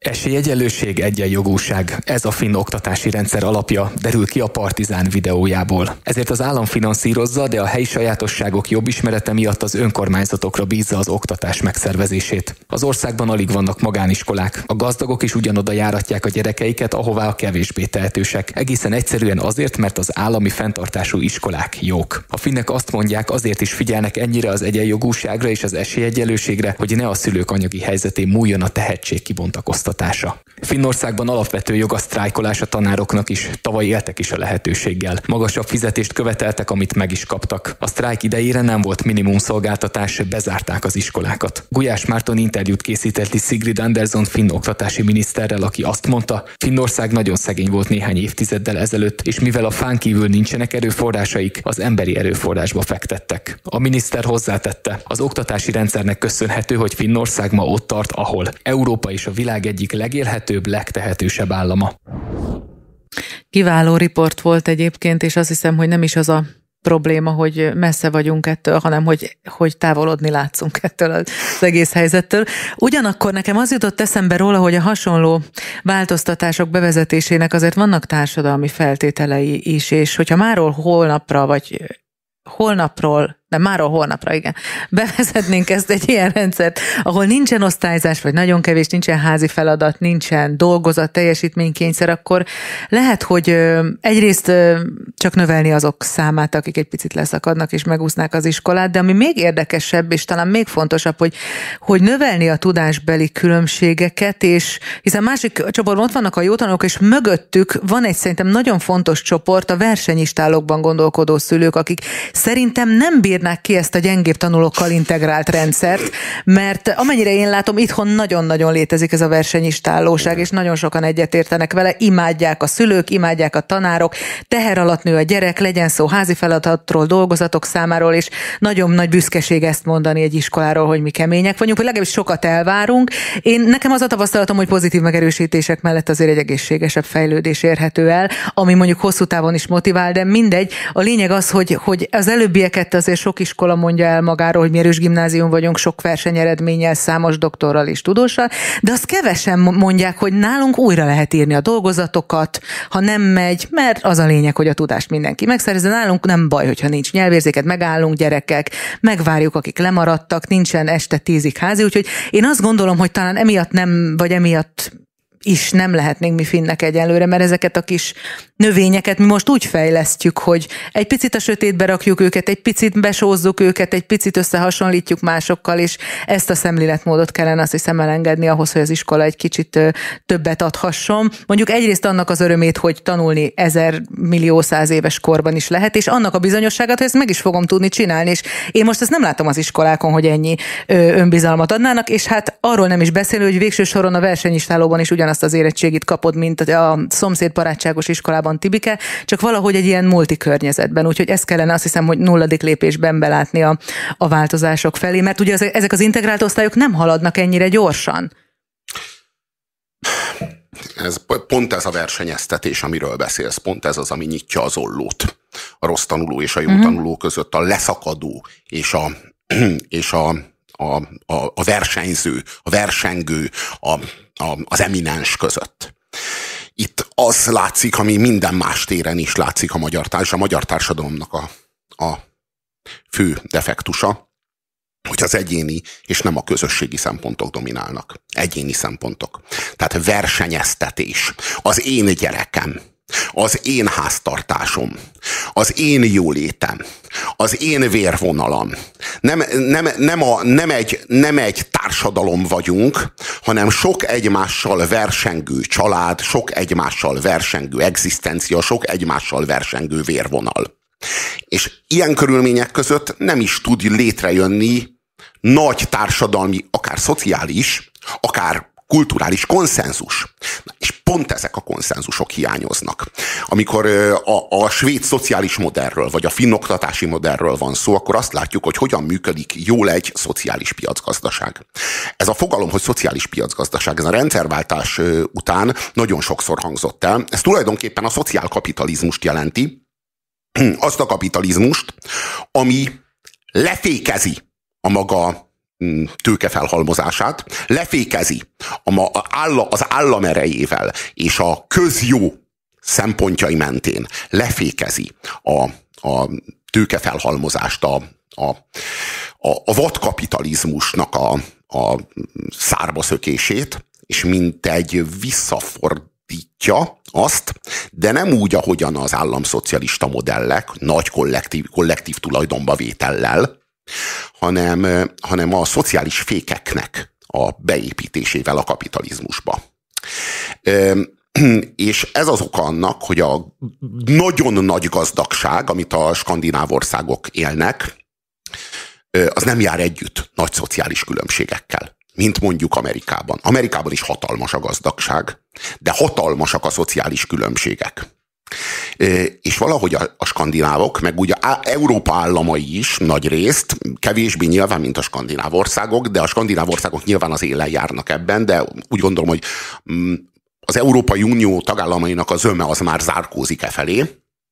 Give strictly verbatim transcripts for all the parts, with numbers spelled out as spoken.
Esélyegyenlőség, egyenjogúság. Ez a finn oktatási rendszer alapja, derül ki a Partizán videójából. Ezért az állam finanszírozza, de a helyi sajátosságok jobb ismerete miatt az önkormányzatokra bízza az oktatás megszervezését. Az országban alig vannak magániskolák. A gazdagok is ugyanoda járatják a gyerekeiket, ahová a kevésbé tehetősek. Egészen egyszerűen azért, mert az állami fenntartású iskolák jók. A finnek azt mondják, azért is figyelnek ennyire az egyenjogúságra és az esélyegyenlőségre, hogy ne a szülők anyagi helyzetén múljon a tehetség kibontakoztatása. Finnországban alapvető jog a sztrájkolás a tanároknak is, tavaly éltek is a lehetőséggel. Magasabb fizetést követeltek, amit meg is kaptak. A sztrájk idejére nem volt minimum szolgáltatás, bezárták az iskolákat. Gulyás Márton interjút készített Sigrid Andersson finn oktatási miniszterrel, aki azt mondta, Finnország nagyon szegény volt néhány évtizeddel ezelőtt, és mivel a fán kívül nincsenek erőforrásaik, az emberi erőforrásba fektettek. A miniszter hozzátette, az oktatási rendszernek köszönhető, hogy Finnország ma ott tart, ahol Európa és a világ egyik legélhetőbb, legtehetősebb állama. Kiváló riport volt egyébként, és azt hiszem, hogy nem is az a probléma, hogy messze vagyunk ettől, hanem hogy, hogy távolodni látszunk ettől az egész helyzettől. Ugyanakkor nekem az jutott eszembe róla, hogy a hasonló változtatások bevezetésének azért vannak társadalmi feltételei is, és hogyha máról holnapra, vagy holnapról, nem máról holnapra, igen, bevezetnénk ezt egy ilyen rendszert, ahol nincsen osztályzás, vagy nagyon kevés, nincsen házi feladat, nincsen dolgozat, teljesítménykényszer, akkor lehet, hogy egyrészt csak növelni azok számát, akik egy picit leszakadnak és megúsznák az iskolát, de ami még érdekesebb, és talán még fontosabb, hogy, hogy növelni a tudásbeli különbségeket, és hiszen másik csoportban ott vannak a jó tanulók, és mögöttük van egy szerintem nagyon fontos csoport, a versenyistálokban gondolkodó szülők, akik szerintem nem bír ki ezt a gyengébb tanulókkal integrált rendszert, mert amennyire én látom, itthon nagyon-nagyon létezik ez a versenyistálóság, és nagyon sokan egyetértenek vele, imádják a szülők, imádják a tanárok, teher alatt nő a gyerek, legyen szó házi feladatról, dolgozatok számáról, és nagyon nagy büszkeség ezt mondani egy iskoláról, hogy mi kemények vagyunk, hogy legalábbis sokat elvárunk. Én nekem az a tapasztalatom, hogy pozitív megerősítések mellett azért egy egészségesebb fejlődés érhető el, ami mondjuk hosszú távon is motivál, de mindegy. A lényeg az, hogy, hogy az előbbieket azért sok iskola mondja el magáról, hogy mi erős gimnázium vagyunk, sok versenyeredménnyel, számos doktorral és tudóssal, de azt kevesen mondják, hogy nálunk újra lehet írni a dolgozatokat, ha nem megy, mert az a lényeg, hogy a tudást mindenki megszerezze. Nálunk nem baj, hogyha nincs nyelvérzéket, megállunk gyerekek, megvárjuk, akik lemaradtak, nincsen este tízig házi, úgyhogy én azt gondolom, hogy talán emiatt nem, vagy emiatt is nem lehetnénk mi finnek egyelőre, mert ezeket a kis növényeket mi most úgy fejlesztjük, hogy egy picit a sötétbe rakjuk őket, egy picit besózzuk őket, egy picit összehasonlítjuk másokkal, és ezt a szemléletmódot kellene azt hiszem elengedni ahhoz, hogy az iskola egy kicsit többet adhasson. Mondjuk egyrészt annak az örömét, hogy tanulni ezer millió száz éves korban is lehet, és annak a bizonyosságát, hogy ezt meg is fogom tudni csinálni, és én most ezt nem látom az iskolákon, hogy ennyi önbizalmat adnának, és hát arról nem is beszélő, hogy végső soron a versenyistálóban is ugyanazt az érettségit kapod, mint a szomszéd barátságos iskolában, Tibike, csak valahogy egy ilyen multikörnyezetben, úgyhogy ezt kellene azt hiszem, hogy nulladik lépésben belátni a, a változások felé, mert ugye ezek az integrált osztályok nem haladnak ennyire gyorsan. Ez, pont ez a versenyeztetés, amiről beszélsz, pont ez az, ami nyitja az ollót a rossz tanuló és a jó uh-huh. tanuló között, a leszakadó és a, és a, a, a, a versenyző, a versengő, a, a, az eminens között. Itt az látszik, ami minden más téren is látszik a magyar, társ, a magyar társadalomnak a, a fő defektusa, hogy az egyéni és nem a közösségi szempontok dominálnak. Egyéni szempontok. Tehát versenyeztetés. Az én gyerekem, az én háztartásom, az én jólétem, az én vérvonalam. Nem, nem, nem, a, nem, egy, nem egy társadalom vagyunk, hanem sok egymással versengő család, sok egymással versengő egzisztencia, sok egymással versengő vérvonal. És ilyen körülmények között nem is tud létrejönni nagy társadalmi, akár szociális, akár kulturális konszenzus. És pont ezek a konszenzusok hiányoznak. Amikor a, a svéd szociális modellről, vagy a finn oktatási modellről van szó, akkor azt látjuk, hogy hogyan működik jól egy szociális piacgazdaság. Ez a fogalom, hogy szociális piacgazdaság, ez a rendszerváltás után nagyon sokszor hangzott el. Ez tulajdonképpen a szociálkapitalizmust jelenti, azt a kapitalizmust, ami lefékezi a maga tőke felhalmozását, lefékezi az állam erejével és a közjó szempontjai mentén lefékezi a, a tőke felhalmozást, a, a, a, a vadkapitalizmusnak a, a szárba szökését, és mintegy visszafordítja azt, de nem úgy, ahogyan az államszocialista modellek, nagy kollektív, kollektív tulajdonba vétellel, hanem, hanem a szociális fékeknek a beépítésével a kapitalizmusba. És ez az oka annak, hogy a nagyon nagy gazdagság, amit a skandináv országok élnek, az nem jár együtt nagy szociális különbségekkel, mint mondjuk Amerikában. Amerikában is hatalmas a gazdagság, de hatalmasak a szociális különbségek. És valahogy a, a skandinávok, meg ugye Európa államai is nagy részt, kevésbé nyilván, mint a skandináv országok, de a skandináv országok nyilván az élen járnak ebben, de úgy gondolom, hogy az Európai Unió tagállamainak a zöme az már zárkózik e felé,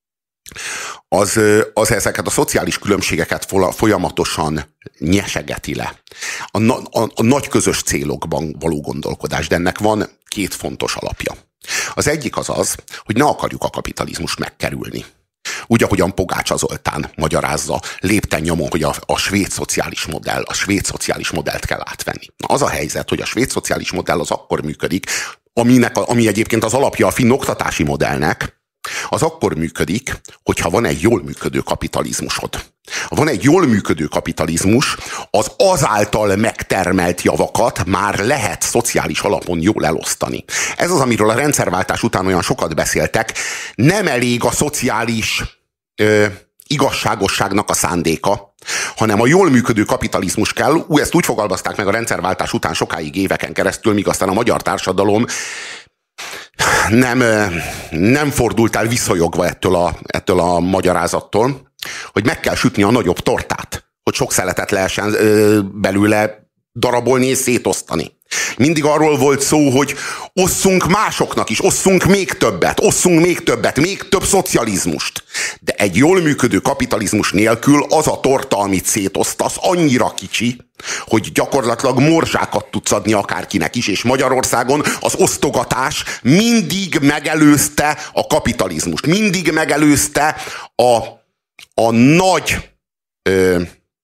az, az ezeket a szociális különbségeket folyamatosan nyesegeti le. A, a, a nagy közös célokban való gondolkodás, de ennek van két fontos alapja. Az egyik az az, hogy ne akarjuk a kapitalizmust megkerülni. Úgy, ahogyan Pogácsa Zoltán magyarázza lépten nyomon, hogy a, a svéd szociális modell, a svéd szociális modellt kell átvenni. Na, az a helyzet, hogy a svéd szociális modell az akkor működik, aminek, ami egyébként az alapja a finn oktatási modellnek, az akkor működik, hogyha van egy jól működő kapitalizmusod. Ha van egy jól működő kapitalizmus, az azáltal megtermelt javakat már lehet szociális alapon jól elosztani. Ez az, amiről a rendszerváltás után olyan sokat beszéltek. Nem elég a szociális ö, igazságosságnak a szándéka, hanem a jól működő kapitalizmus kell. Ú, ezt úgy fogalmazták meg a rendszerváltás után sokáig, éveken keresztül, míg aztán a magyar társadalom nem, nem fordult el visszajogva ettől a, ettől a magyarázattól, hogy meg kell sütni a nagyobb tortát, hogy sok szeletet lehessen ö, belőle darabolni és szétosztani. Mindig arról volt szó, hogy osszunk másoknak is, osszunk még többet, osszunk még többet, még több szocializmust. De egy jól működő kapitalizmus nélkül az a torta, amit szétosztasz, annyira kicsi, hogy gyakorlatilag morzsákat tudsz adni akárkinek is, és Magyarországon az osztogatás mindig megelőzte a kapitalizmust, mindig megelőzte a, a nagy ö,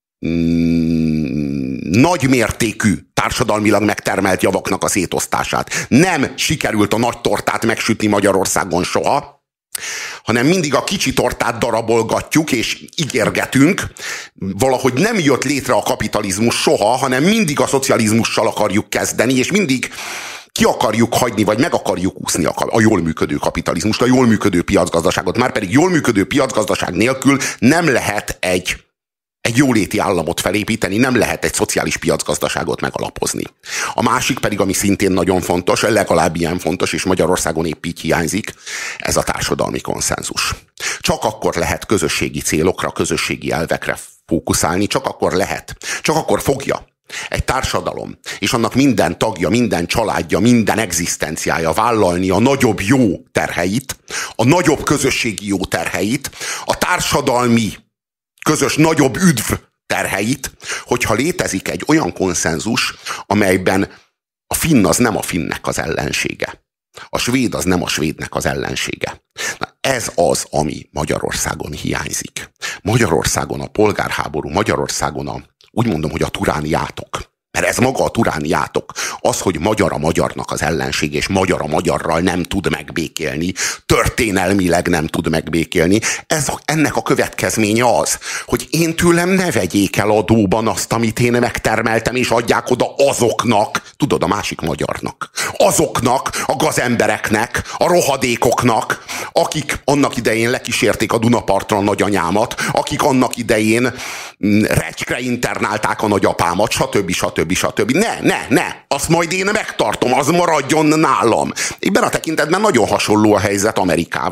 nagy mértékű társadalmilag megtermelt javaknak a szétosztását. Nem sikerült a nagy tortát megsütni Magyarországon soha, hanem mindig a kicsi tortát darabolgatjuk és ígérgetünk. Valahogy nem jött létre a kapitalizmus soha, hanem mindig a szocializmussal akarjuk kezdeni, és mindig ki akarjuk hagyni, vagy meg akarjuk úszni a, a jól működő kapitalizmust, a jól működő piacgazdaságot. Márpedig jól működő piacgazdaság nélkül nem lehet egy Egy jóléti államot felépíteni, nem lehet egy szociális piacgazdaságot megalapozni. A másik pedig, ami szintén nagyon fontos, legalább ilyen fontos, és Magyarországon épp így hiányzik, ez a társadalmi konszenzus. Csak akkor lehet közösségi célokra, közösségi elvekre fókuszálni, csak akkor lehet, csak akkor fogja egy társadalom, és annak minden tagja, minden családja, minden egzisztenciája vállalni a nagyobb jó terheit, a nagyobb közösségi jó terheit, a társadalmi közös nagyobb üdv terheit, hogyha létezik egy olyan konszenzus, amelyben a finn az nem a finnek az ellensége. A svéd az nem a svédnek az ellensége. Na, ez az, ami Magyarországon hiányzik. Magyarországon a polgárháború, Magyarországon a, úgy mondom, hogy a turáni átok. Mert ez maga a turáni átok. Az, hogy magyar a magyarnak az ellenség, és magyar a magyarral nem tud megbékélni, történelmileg nem tud megbékélni, ez a, ennek a következménye az, hogy én tőlem ne vegyék el adóban azt, amit én megtermeltem, és adják oda azoknak, tudod, a másik magyarnak, azoknak, a gazembereknek, a rohadékoknak, akik annak idején lekísérték a Dunapartra a nagyanyámat, akik annak idején recskre internálták a nagyapámat, stb. stb. stb. Ne, ne, ne, azt majd én megtartom, az maradjon nálam. Ebben a tekintetben nagyon hasonló a helyzet Amerikával.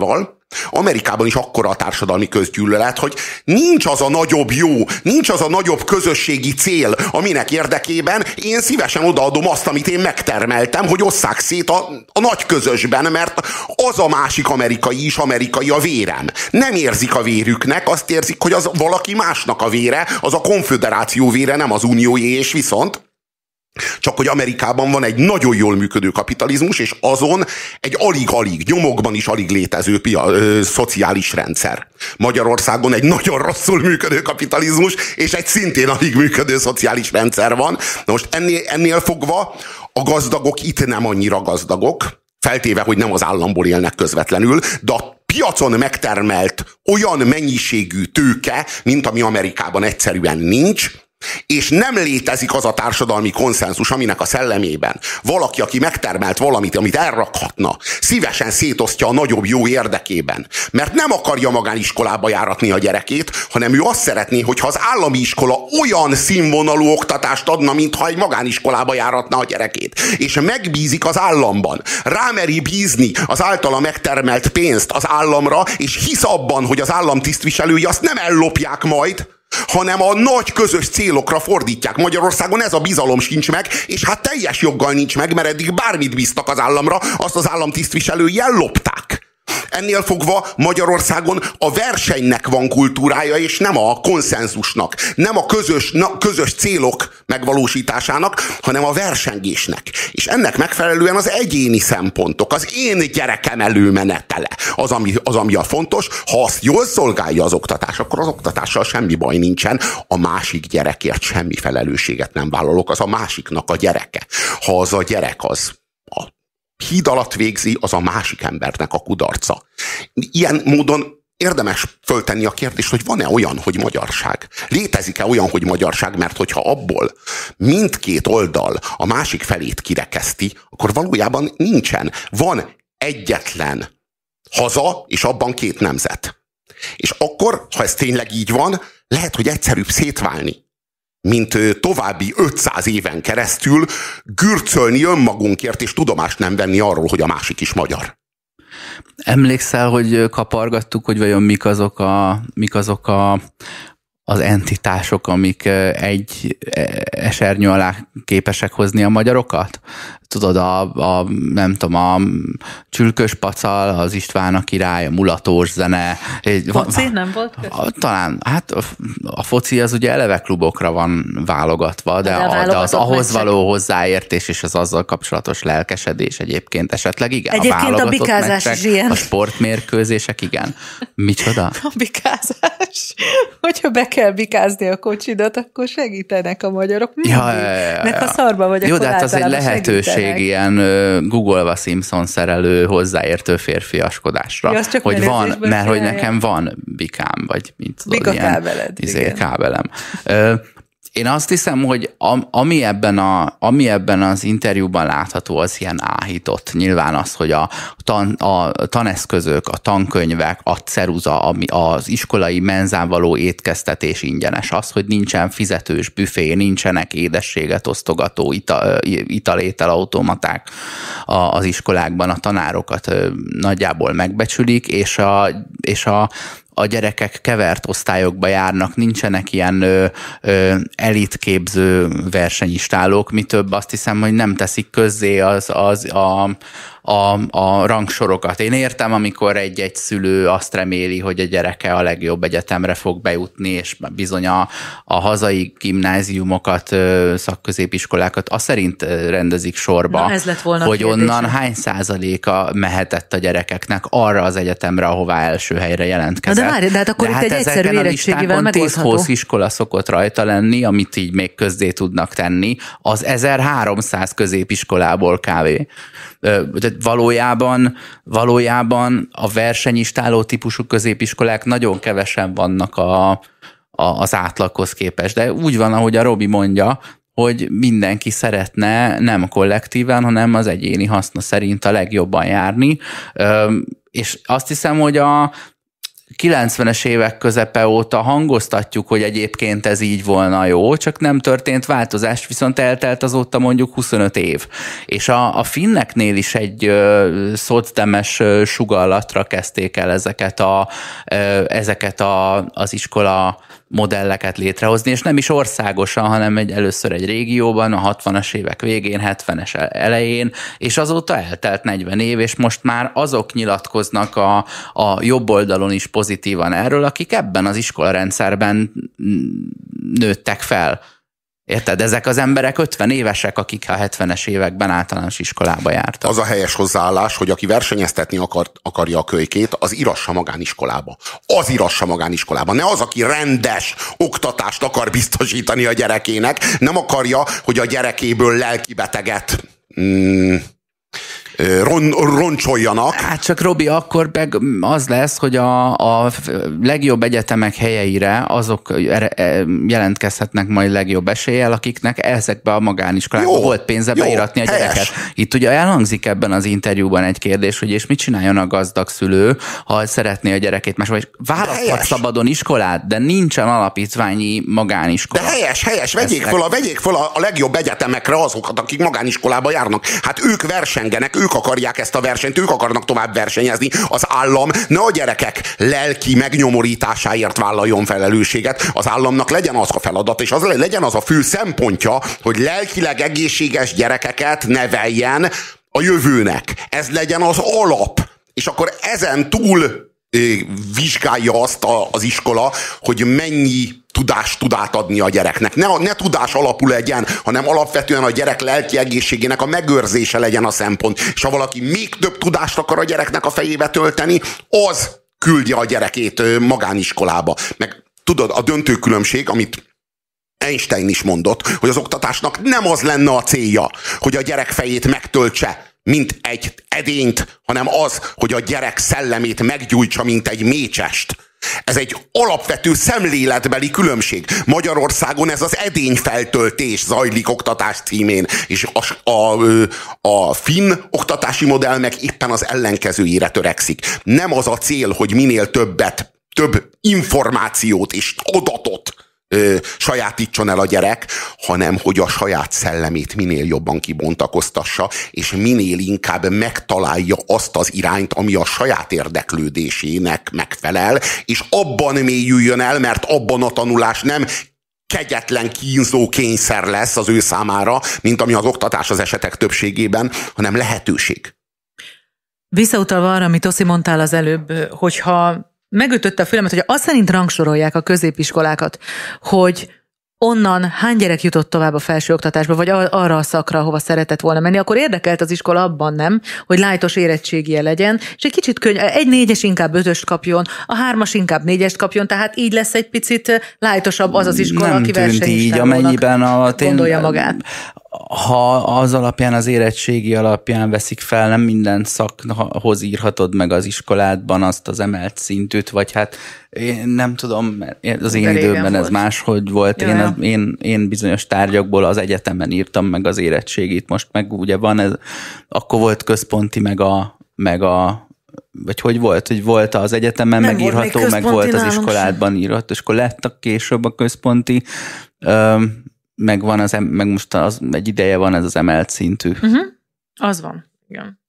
Amerikában is akkora a társadalmi közgyűlölet, hogy nincs az a nagyobb jó, nincs az a nagyobb közösségi cél, aminek érdekében én szívesen odaadom azt, amit én megtermeltem, hogy osszák szét a, a nagy közösben, mert az a másik amerikai is amerikai a vérem. Nem érzik a vérüknek, azt érzik, hogy az valaki másnak a vére, az a konföderáció vére, nem az unióé, és viszont csak hogy Amerikában van egy nagyon jól működő kapitalizmus, és azon egy alig-alig, nyomokban is alig létező pia, ö, szociális rendszer. Magyarországon egy nagyon rosszul működő kapitalizmus, és egy szintén alig működő szociális rendszer van. Na most ennél, ennél fogva a gazdagok itt nem annyira gazdagok, feltéve, hogy nem az államból élnek közvetlenül, de a piacon megtermelt olyan mennyiségű tőke, mint ami Amerikában egyszerűen nincs, és nem létezik az a társadalmi konszenzus, aminek a szellemében valaki, aki megtermelt valamit, amit elrakhatna, szívesen szétosztja a nagyobb jó érdekében. Mert nem akarja magániskolába járatni a gyerekét, hanem ő azt szeretné, hogyha az állami iskola olyan színvonalú oktatást adna, mintha egy magániskolába járatna a gyerekét. És megbízik az államban. Rámeri bízni az általa megtermelt pénzt az államra, és hisz abban, hogy az állam tisztviselői azt nem ellopják majd, hanem a nagy közös célokra fordítják. Magyarországon ez a bizalom sincs meg, és hát teljes joggal nincs meg, mert eddig bármit bíztak az államra, azt az állam tisztviselői ellopták. Ennél fogva Magyarországon a versenynek van kultúrája, és nem a konszenzusnak, nem a közös, na, közös célok megvalósításának, hanem a versengésnek. És ennek megfelelően az egyéni szempontok, az én gyerekem előmenetele, az ami, az, ami a fontos. Ha azt jól szolgálja az oktatás, akkor az oktatással semmi baj nincsen. A másik gyerekért semmi felelősséget nem vállalok, az a másiknak a gyereke. Ha az a gyerek az a híd alatt végzi, az a másik embernek a kudarca. Ilyen módon érdemes föltenni a kérdést, hogy van-e olyan, hogy magyarság? Létezik-e olyan, hogy magyarság? Mert hogyha abból mindkét oldal a másik felét kirekeszti, akkor valójában nincsen. Van egyetlen haza, és abban két nemzet. És akkor, ha ez tényleg így van, lehet, hogy egyszerűbb szétválni, mint további ötszáz éven keresztül gürcölni önmagunkért, és tudomást nem venni arról, hogy a másik is magyar. Emlékszel, hogy kapargattuk, hogy vajon mik azok a, mik azok a, az entitások, amik egy esernyő alá képesek hozni a magyarokat? Tudod, a, a nem tudom, a Csülkös Pacal, az István a király, a mulatós zene. Foci nem volt között? Talán, hát a, a foci az ugye eleve klubokra van válogatva, de, a, de az ahhoz való hozzáértés és az azzal kapcsolatos lelkesedés egyébként esetleg igen. Egyébként a, a bikázás meccsek, is ilyen. A sportmérkőzések, igen. Micsoda? A bikázás. Hogyha be kell bikázni a kocsidat, akkor segítenek a magyarok. Ja, ja, ja, ja. Nek a szarba vagy, jó, akkor de hát az egy lehetőség ilyen Google-va Simpson szerelő hozzáértő férfiaskodásra. Ja, hogy van, mert hogy nekem van bikám, vagy mint tudod, Bika ilyen kábeled, izé, kábelem. Én azt hiszem, hogy ami ebben, a, ami ebben az interjúban látható, az ilyen áhított. Nyilván az, hogy a, tan, a taneszközök, a tankönyvek, a ceruza, ami az iskolai menzán való étkeztetés ingyenes. Az, hogy nincsen fizetős büfé, nincsenek édességet osztogató ital, italételautomaták az iskolákban, a tanárokat nagyjából megbecsülik, és a, és a a gyerekek kevert osztályokba járnak, nincsenek ilyen ö, ö, elitképző versenyistálók, mi több azt hiszem, hogy nem teszik közzé az, az a, a, a rangsorokat. Én értem, amikor egy-egy szülő azt reméli, hogy a gyereke a legjobb egyetemre fog bejutni, és bizony a, a hazai gimnáziumokat, szakközépiskolákat azt szerint rendezik sorba, na, ez lett volna hogy onnan hány százaléka mehetett a gyerekeknek arra az egyetemre, ahová első helyre jelentkezett. Na de várj, de hát akkor de itt hát egy egyszerű érettségivel megoldható. tíz-húsz iskola szokott rajta lenni, amit így még közzé tudnak tenni, az ezerháromszáz középiskolából kávé. De valójában, valójában a versenyistáló típusú középiskolák nagyon kevesen vannak a, a, az átlaghoz képest. De úgy van, ahogy a Robi mondja, hogy mindenki szeretne nem kollektíven, hanem az egyéni haszna szerint a legjobban járni. És azt hiszem, hogy a kilencvenes évek közepe óta hangoztatjuk, hogy egyébként ez így volna jó, csak nem történt változás, viszont eltelt azóta mondjuk huszonöt év. És a, a finneknél is egy ö, szocdemes ö, sugallatra kezdték el ezeket, a, ö, ezeket a, az iskola modelleket létrehozni, és nem is országosan, hanem egy, először egy régióban, a hatvanas évek végén, hetvenes elején, és azóta eltelt negyven év, és most már azok nyilatkoznak a, a jobb oldalon is pozitívan erről, akik ebben az iskolarendszerben nőttek fel. Érted? Ezek az emberek ötven évesek, akik a hetvenes években általános iskolába jártak. Az a helyes hozzáállás, hogy aki versenyeztetni akar, akarja a kölykét, az írassa magániskolába. Az írassa magániskolába. Ne az, aki rendes oktatást akar biztosítani a gyerekének, nem akarja, hogy a gyerekéből lelkibeteget mm, ron, roncsoljanak. Hát csak Robi, akkor meg az lesz, hogy a, a legjobb egyetemek helyeire azok jelentkezhetnek majd legjobb eséllyel, akiknek ezekbe a magániskolákba volt pénze jó, beíratni a gyereket. Helyes. Itt ugye elhangzik ebben az interjúban egy kérdés, hogy és mit csináljon a gazdag szülő, ha szeretné a gyerekét más, vagy választhat szabadon iskolát, de nincsen alapítványi magániskola. De helyes, helyes, vegyék fel, a, vegyék fel a, a legjobb egyetemekre azokat, akik magániskolába járnak. Hát ők versengenek, ők akarják ezt a versenyt, ők akarnak tovább versenyezni. Az állam ne a gyerekek lelki megnyomorításáért vállaljon felelősséget. Az államnak legyen az a feladat, és az legyen az a fő szempontja, hogy lelkileg egészséges gyerekeket neveljen a jövőnek. Ez legyen az alap. És akkor ezen túl vizsgálja azt a, az iskola, hogy mennyi tudást tud átadni a gyereknek. Ne, ne tudás alapú legyen, hanem alapvetően a gyerek lelki egészségének a megőrzése legyen a szempont. És ha valaki még több tudást akar a gyereknek a fejébe tölteni, az küldje a gyerekét magániskolába. Meg tudod, a döntő különbség, amit Einstein is mondott, hogy az oktatásnak nem az lenne a célja, hogy a gyerek fejét megtöltse, mint egy edényt, hanem az, hogy a gyerek szellemét meggyújtsa, mint egy mécsest. Ez egy alapvető szemléletbeli különbség. Magyarországon ez az edényfeltöltés zajlik oktatás címén, és a, a, a finn oktatási modell meg éppen az ellenkezőjére törekszik. Nem az a cél, hogy minél többet, több információt és adatot Ö, sajátítson el a gyerek, hanem hogy a saját szellemét minél jobban kibontakoztassa, és minél inkább megtalálja azt az irányt, ami a saját érdeklődésének megfelel, és abban mélyüljön el, mert abban a tanulás nem kegyetlen kínzó kényszer lesz az ő számára, mint ami az oktatás az esetek többségében, hanem lehetőség. Visszautalva arra, amit Oszi mondtál az előbb, hogyha megütötte a fülemet, hogy azt szerint rangsorolják a középiskolákat, hogy onnan hány gyerek jutott tovább a felsőoktatásba, vagy arra a szakra, hova szeretett volna menni, akkor érdekelt az iskola abban nem, hogy lájtos érettségie legyen, és egy kicsit könny, egy négyes inkább ötöst kapjon, a hármas inkább négyest kapjon, tehát így lesz egy picit lájtosabb az az iskola, nem aki versenyistárónak gondolja magát. Ha az alapján, az érettségi alapján veszik fel, nem minden szakhoz írhatod meg az iskoládban azt az emelt szintűt, vagy hát én nem tudom, mert az én De időben ez máshogy volt. Én, az, én, én bizonyos tárgyakból az egyetemen írtam meg az érettségit, most meg ugye van ez, akkor volt központi, meg a, meg a vagy hogy volt, hogy volt az egyetemen nem megírható, volt meg volt az iskoládban írható, és akkor lettek később a központi, meg van az, meg most az, egy ideje van ez az emelt szintű. Uh-huh. Az van, igen.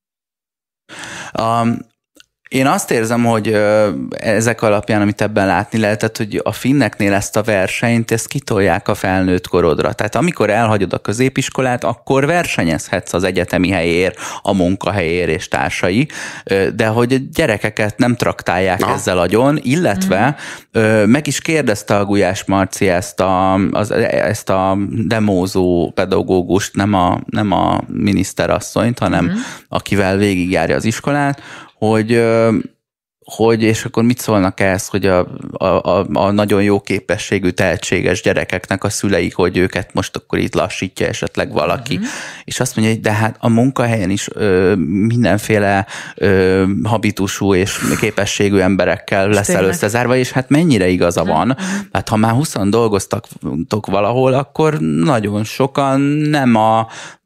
Um, én azt érzem, hogy ezek alapján, amit ebben látni lehetett, hogy a finneknél ezt a versenyt, ezt kitolják a felnőtt korodra. Tehát amikor elhagyod a középiskolát, akkor versenyezhetsz az egyetemi helyér, a munkahelyér és társai, de hogy a gyerekeket nem traktálják Na. ezzel agyon, illetve mm. meg is kérdezte a Gulyás Marci ezt a, az, ezt a demózó pedagógust, nem a, nem a miniszterasszonyt, hanem mm. akivel végigjárja az iskolát, hogy, hogy, és akkor mit szólnak ehhez, hogy a, a, a nagyon jó képességű, tehetséges gyerekeknek a szüleik, hogy őket most akkor itt lassítja esetleg valaki. Uh-huh. És azt mondja, hogy de hát a munkahelyen is ö, mindenféle ö, habitusú és képességű emberekkel lesz összezárva, és hát mennyire igaza uh-huh. van. Hát ha már huszan dolgoztak valahol, akkor nagyon sokan nem a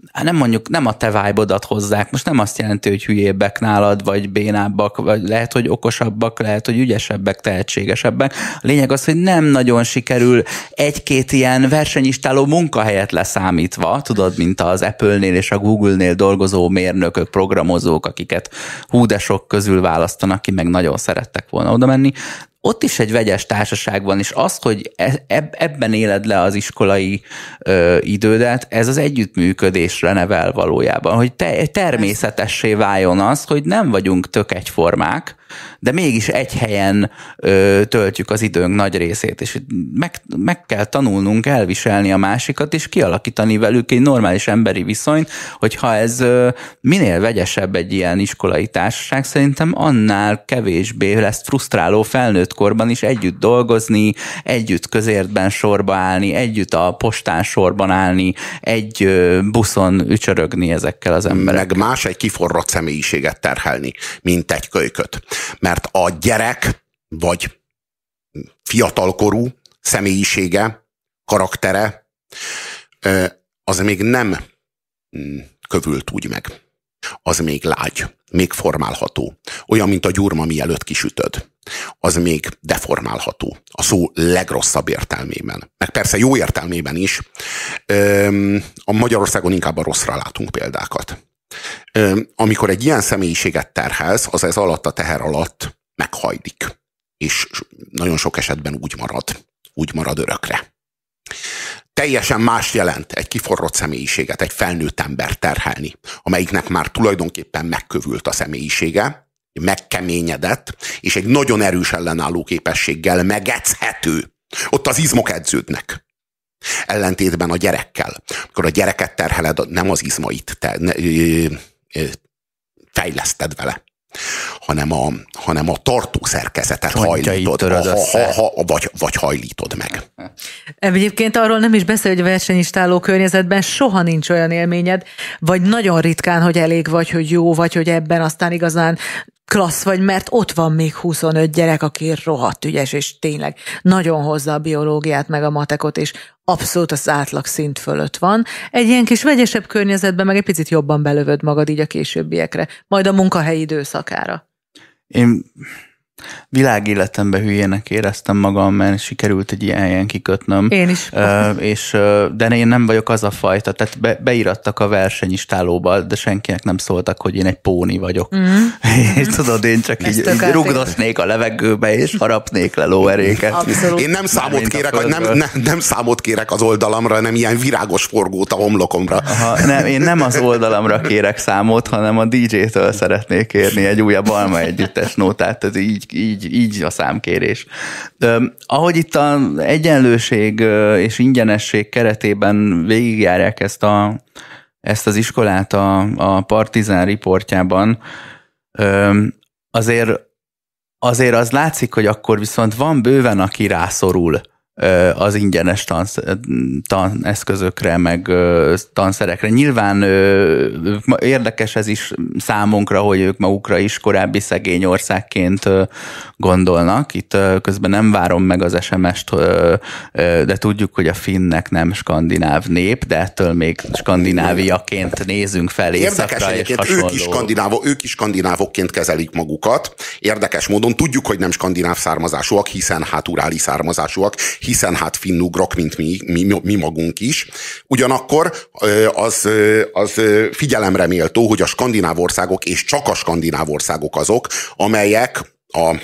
nem mondjuk, nem a te vibe-odat hozzák, most nem azt jelenti, hogy hülyébbek nálad, vagy bénábbak, vagy lehet, hogy okosabbak, lehet, hogy ügyesebbek, tehetségesebbek. A lényeg az, hogy nem nagyon sikerül egy-két ilyen versenyistáló munkahelyet leszámítva, tudod, mint az Apple-nél és a Google-nél dolgozó mérnökök, programozók, akiket hú de sok közül választanak ki, meg nagyon szerettek volna oda menni. Ott is egy vegyes társaság van, és az, hogy ebben éled le az iskolai ö, idődet, ez az együttműködésre nevel valójában, hogy te, természetessé váljon az, hogy nem vagyunk tök egyformák, de mégis egy helyen ö, töltjük az időnk nagy részét, és meg, meg kell tanulnunk elviselni a másikat, és kialakítani velük egy normális emberi viszonyt, hogyha ez ö, minél vegyesebb egy ilyen iskolai társaság, szerintem annál kevésbé lesz frusztráló felnőtt korban is együtt dolgozni, együtt közértben sorba állni, együtt a postán sorban állni, egy ö, buszon ücsörögni ezekkel az emberekkel. Meg más egy kiforrott személyiséget terhelni, mint egy kölyköt. Mert a gyerek, vagy fiatalkorú személyisége, karaktere, az még nem kövült úgy meg. Az még lágy, még formálható. Olyan, mint a gyurma, mielőtt kisütöd. Az még deformálható. A szó legrosszabb értelmében. Meg persze jó értelmében is. A Magyarországon inkább a rosszra látunk példákat. Amikor egy ilyen személyiséget terhelsz, az ez alatt a teher alatt meghajlik. És nagyon sok esetben úgy marad. Úgy marad örökre. Teljesen más jelent egy kiforrott személyiséget, egy felnőtt ember terhelni, amelyiknek már tulajdonképpen megkövült a személyisége, megkeményedett, és egy nagyon erős ellenálló képességgel megedzhető. Ott az izmok edződnek. Ellentétben a gyerekkel. Amikor a gyereket terheled, nem az izmait te, ne, ö, ö, fejleszted vele, hanem a, hanem a tartószerkezetet hajlítod, ha, ha, ha, vagy, vagy hajlítod meg. Egyébként arról nem is beszél, hogy a versenyistáló környezetben soha nincs olyan élményed, vagy nagyon ritkán, hogy elég vagy, hogy jó vagy, hogy ebben aztán igazán klassz vagy, mert ott van még huszonöt gyerek, aki rohadt ügyes, és tényleg nagyon hozza a biológiát, meg a matekot, és abszolút az átlag szint fölött van. Egy ilyen kis vegyesebb környezetben meg egy picit jobban belövöd magad így a későbbiekre, majd a munkahelyi időszakára. Én világéletemben hülyének éreztem magam, mert sikerült egy ilyen helyen kikötnöm. Én is. Uh, és, de én nem vagyok az a fajta, tehát be, beirattak a versenyistálóba, de senkinek nem szóltak, hogy én egy póni vagyok. Mm. És tudod, én csak így, így rugdosnék a levegőbe, és harapnék le lóeréket. Abszolút. Én nem számot, kérek, nem, nem, nem számot kérek az oldalamra, hanem ilyen virágos forgót a homlokomra. Aha, nem, én nem az oldalamra kérek számot, hanem a dé dzsé-től szeretnék kérni egy újabb Alma együttes nótát, tehát így Így, így a számkérés. Uh, ahogy itt az egyenlőség és ingyenesség keretében végigjárják ezt, a, ezt az iskolát a, a Partizán riportjában, uh, azért, azért az látszik, hogy akkor viszont van bőven, aki rászorul az ingyenes tansz, taneszközökre, meg tanszerekre. Nyilván érdekes ez is számunkra, hogy ők magukra is korábbi szegény országként gondolnak. Itt közben nem várom meg az es em est, de tudjuk, hogy a finnek nem skandináv nép, de ettől még skandináviaként nézünk fel északra és hasonló. Ők is, skandinávok, ők is skandinávokként kezelik magukat. Érdekes módon tudjuk, hogy nem skandináv származásúak, hiszen hát uráli származásúak, hiszen hát finnugrok, mint mi, mi, mi magunk is. Ugyanakkor az, az figyelemre méltó, hogy a skandináv országok, és csak a skandináv országok azok, amelyek a,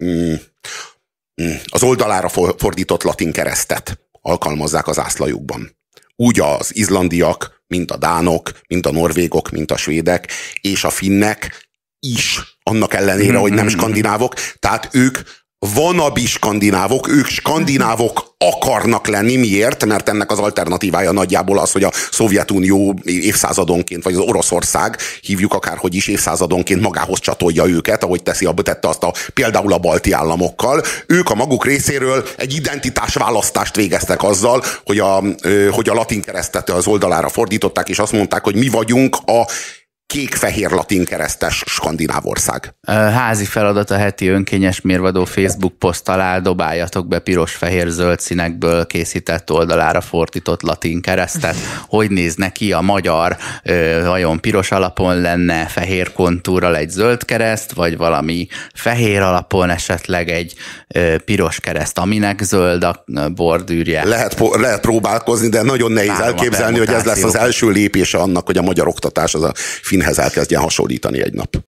az oldalára fordított latin keresztet alkalmazzák az ászlajukban. Úgy az izlandiak, mint a dánok, mint a norvégok, mint a svédek, és a finnek is, annak ellenére, mm-hmm. hogy nem skandinávok, tehát ők vanabi skandinávok, ők skandinávok akarnak lenni. Miért? Mert ennek az alternatívája nagyjából az, hogy a Szovjetunió évszázadonként, vagy az Oroszország, hívjuk akárhogy is, évszázadonként magához csatolja őket, ahogy teszi, tette azt a, például a balti államokkal. Ők a maguk részéről egy identitásválasztást végeztek azzal, hogy a, hogy a latin keresztet az oldalára fordították, és azt mondták, hogy mi vagyunk a kék-fehér latin keresztes skandináv ország. Házi feladat a heti önkényes mérvadó Facebook poszt alá, dobáljatok be piros-fehér-zöld színekből készített oldalára fordított latin keresztet. Hogy néz neki a magyar, vajon piros alapon lenne, fehér kontúrral egy zöld kereszt, vagy valami fehér alapon esetleg egy piros kereszt, aminek zöld a bordűrje. Lehet, lehet próbálkozni, de nagyon nehéz Várom elképzelni, hogy ez lesz az első lépése annak, hogy a magyar oktatás az a finnhez elkezdjen hasonlítani egy nap.